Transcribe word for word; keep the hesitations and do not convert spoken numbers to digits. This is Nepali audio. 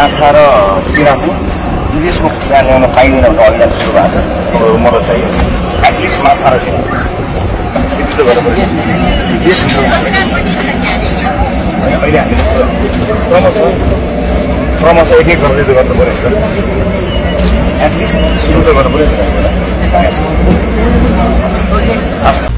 माछा र किरा चाहिँ विदेशको किरा ल्याउन पाइँदैन भने अभियान सुरु भएको छ। अब मद्दत चाहिएको छ एटलिस्ट माछा र किरा त्यति त गर्नु पर्यो। अहिले हामीले क्रमशः क्रमशः एक एक गर्दै त गर्नु पर्यो नि त। एटलिस्ट सुरु त गर्नु पर्यो नि त।